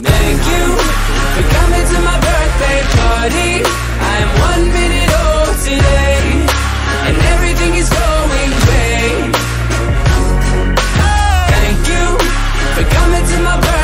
Thank you for coming to my birthday party. I am 1 minute old today, and everything is going great. Thank you for coming to my birthday